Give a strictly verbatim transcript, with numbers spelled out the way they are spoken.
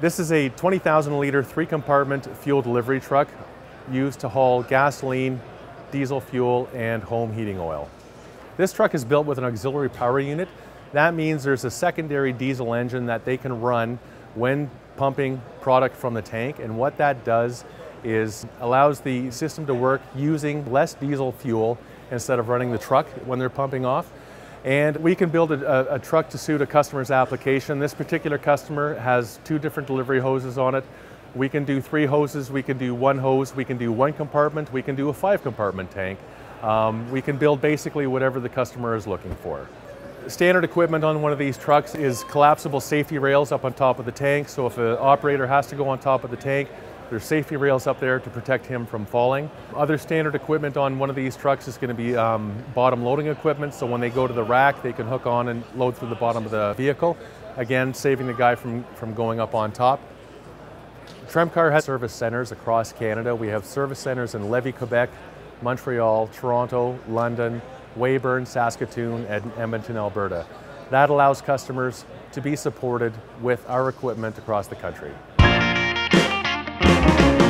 This is a twenty thousand liter three compartment fuel delivery truck used to haul gasoline, diesel fuel, and home heating oil. This truck is built with an auxiliary power unit. That means there's a secondary diesel engine that they can run when pumping product from the tank, and what that does is allows the system to work using less diesel fuel instead of running the truck when they're pumping off. And we can build a, a, a truck to suit a customer's application. This particular customer has two different delivery hoses on it. We can do three hoses, we can do one hose, we can do one compartment, we can do a five compartment tank. Um, we can build basically whatever the customer is looking for. Standard equipment on one of these trucks is collapsible safety rails up on top of the tank. So if an operator has to go on top of the tank, there's safety rails up there to protect him from falling. Other standard equipment on one of these trucks is going to be um, bottom loading equipment. So when they go to the rack, they can hook on and load through the bottom of the vehicle. Again, saving the guy from, from going up on top. Tremcar has service centers across Canada. We have service centers in Lévis, Quebec, Montreal, Toronto, London, Weyburn, Saskatoon, and Edmonton, Alberta. That allows customers to be supported with our equipment across the country.